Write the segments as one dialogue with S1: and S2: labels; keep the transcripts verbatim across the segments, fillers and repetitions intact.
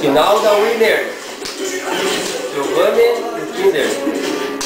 S1: Final da Winner. Giovanni e Kinder.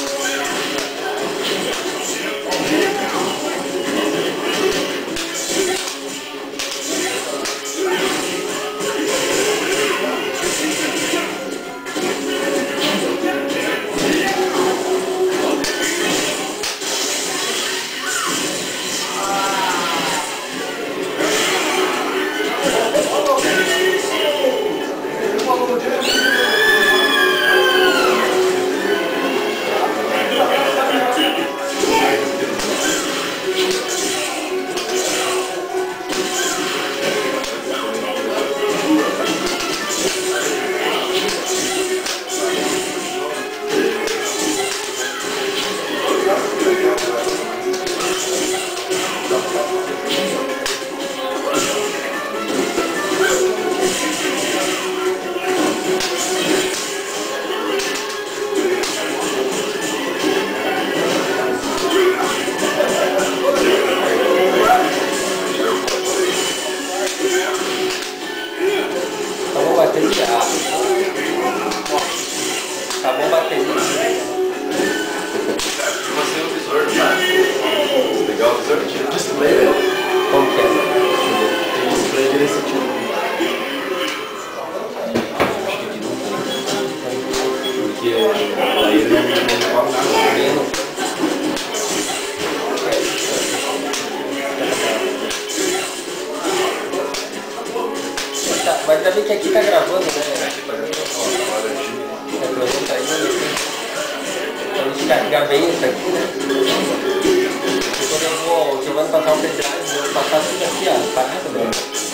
S1: Acabou a bateria.
S2: Você é o visor, tá? Legal o visor, tira o display, velho.
S1: Como que é?
S2: Tem um display desse tipo. Porque aí ele não não fala nada.
S1: Menos. Mas ainda bem que aqui tá gravando, né? A coisa tá indo aqui. Pra gente carregar bem isso aqui, né? E quando eu vou, o Giovanni passar um pendrive, eu vou passar tudo aqui, ó, parado, né?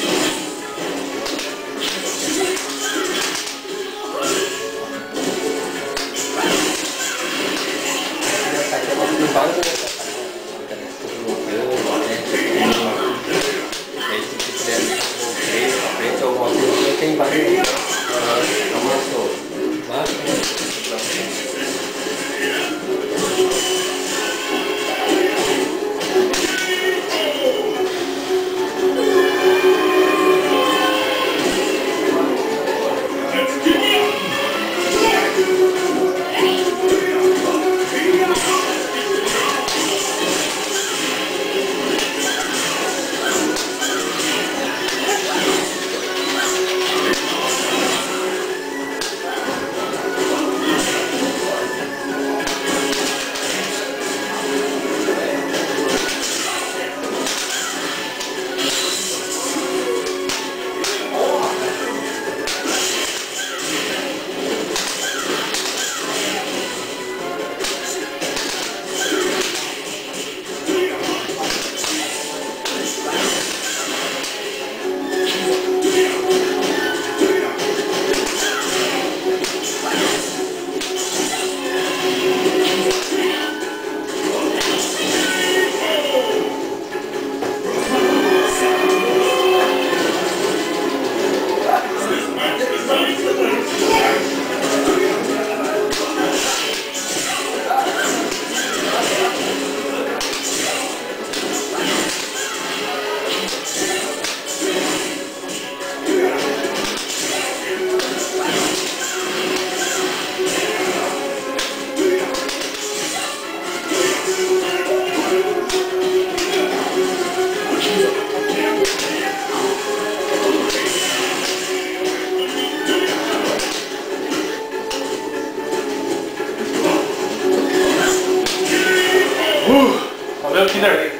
S1: Essa aqui é uma coisa várias, né? Tem vários. Começou. Mas.
S2: Valeu, Kinder!